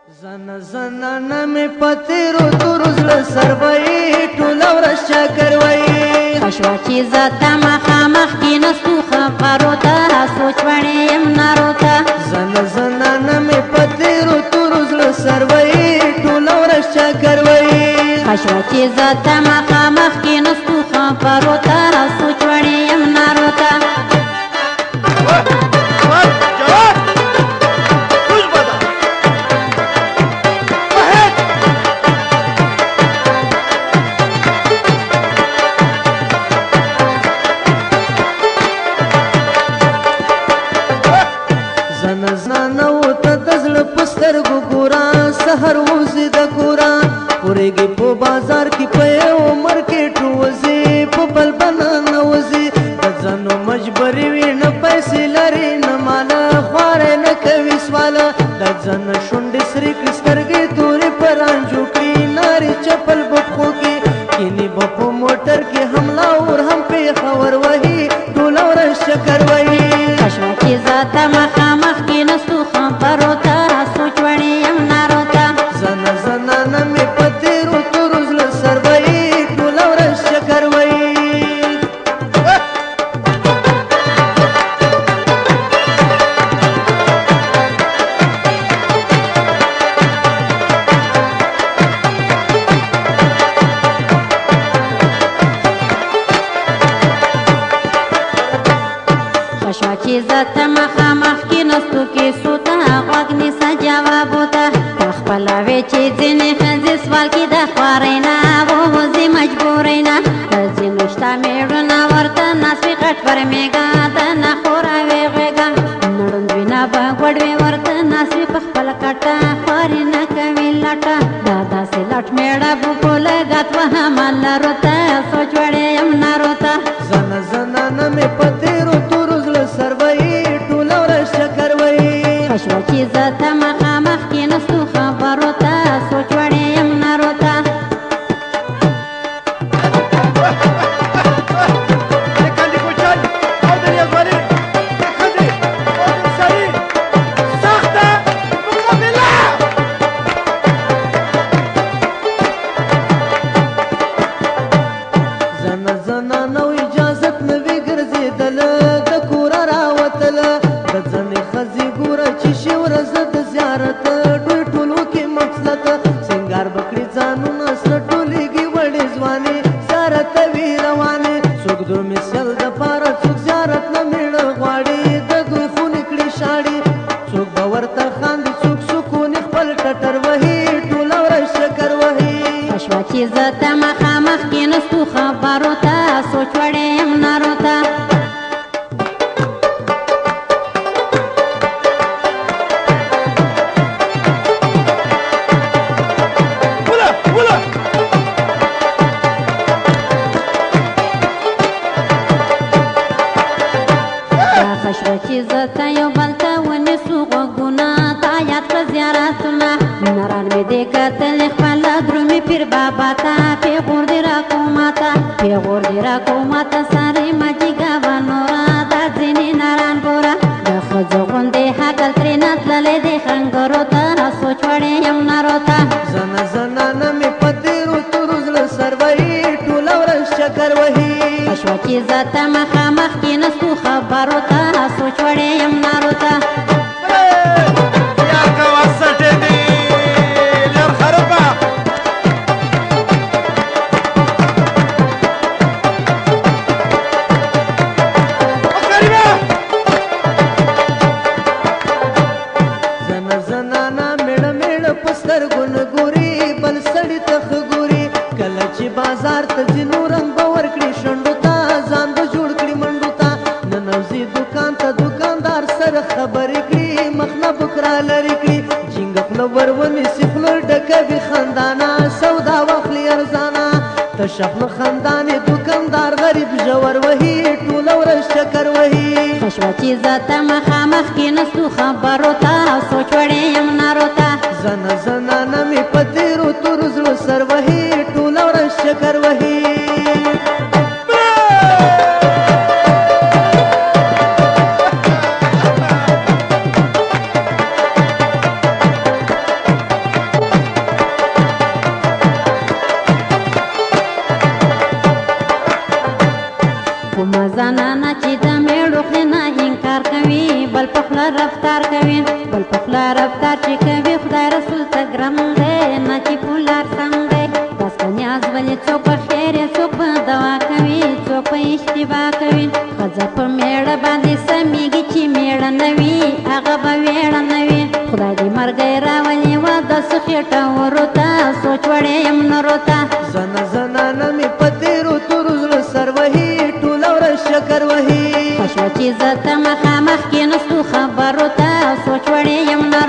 زنانه می پتیرو تورو زړه سروي ټوله ورځ چا کوي خشوا چې زتا مخامخ کېنستو خبرو ته سوچ وړې یم نارو ته زنانه می پتیرو تورو زړه سروي ټوله ورځ چا کوي خشوا چې زتا مخامخ کېنستو خبرو ته سوچ وړې یم نارو ته سحر وزي د کورا پورېږي په بازار کې په یو مارکیټ وزي په بل بنان وزي د ځانو مجبوري وي نه پیسې لري نه مالا خوارې نه کوي سواله د ځان شونډې سرې کړي سترګې تورې پرانجو کړي نارې چپل بپخو کې کینې به په موټر کې حمله اور هم پېښور وهي ټوله ورځ چکر وهي خشوا چې زاته مخامخ کېنستو خبرو ته سوچ وړې یم نارو ته زنانه می پتیرو تورو زړه سروي ټوله ورځ چکر وهي خشوا چې زاته مخامخ کېنستو کیسو ته غوږ نیسه جواب وته خپله وې چې ځینې ښځې سوال کې د خوارۍ نه ووځي مجبورۍ نه د ځینو شته مېړونه ورته ناست وي غټ پر مېږه د نخوره وې غېږه نړوند وینه به ګوډ وې ورته ناست وي په خپله کټه خوارې نه کوي لټه دا داسې لټ مېړه به په لږت وهمه لرو ته سوچ وړې یم نارو ته زنانه مې په تېرو تورو زړه سروي ټوله ورځ چکر وهي خشوا چې زه ته مخامخ کېنستو خبرو ته سوچ وړې یم نارو ته زنانه اجازت نه وي ګرځېدله د کوره راوتله د ځنې ښځې ګوره چې شي ورځ د زیارت ډوی ټولو کې مقصد سنګار بکړي ځانونه سره ټولېږي وړې ځوانې زیارت وي روانې څوک درومې سل دپاره څوک زیارت نه مېړه غواړي د دوی خونې کړي شاړې څوک به ورته خاندي څوک سکونې خپل ټټر وهي ټوله ورځ چکر وهي خشوا چې زه ته مخامخ کېنستو خبرو ته سوچ وړې یم نارو ته خشوا چې زه ته یو بل ته ونیسو غوږونه تا یاد کړه زیارتونه نران مې دې کتلې خپله درومې پیر بابا ته پېغور دې راکړو ماته پېغور دې راکړو ماته سارې مجیګه به نوره دا ځینې نران ګوره د ښځو غوندې هکل ترېنه تللی دې ښنګرو ته سوچ وړې یم نارو ته زنانه مې په تېرو تورو زړه سروي ټوله ورځ چکر وهي خشوا چې زه ته مخامخ کېنستو خبرو ته سوچ وړې یم نارو ته زنانه مېړه مېړه په سترګو نه ګوري بل سړي ته ښه ګوري کله چې بازار ته ځي نو رنګ به ورکړي شونډو ته ځان به جوړ کړي منډو ته ننوځي دوکان ته دوکاندار سره خبرې کړي مخ نه بکرا لرې کړي جینګه خوله ور ونیسي خوله ډکوي خندانه سودا واخلي ارزانه تشه خوله خندانې دوکاندار غریب ژور وهي ټوله ورځ چکر وهي خشوا چې زه ته مخامخ کېنستو خبرو ته سوچ وړې یم نارو ته زنانه مې په تېرو تورو زړه سروي ټوله ورځ چکر وهي پلار افطار چې کوي خدای رسول ته ګرم دی نه چې پولار سم دی بس که نیاز ولې څوک په خیر یې څوک په دوا کوي څوک په اشتباه کوي ښځه په میړه باندې سمیږي چې میړه نه وي هغه به ویړه نه وي خدای دې مرګی راولي واده څه خېټه ورو ته سوچ وړی یم نورو ته زنه زنانه مې په تېرو تورو زړه سر وهي ټوله ورځ شکر وهي خوشوه چې زه ته مخامخ کېنستو خبرو ته سوچ وړی یم نورو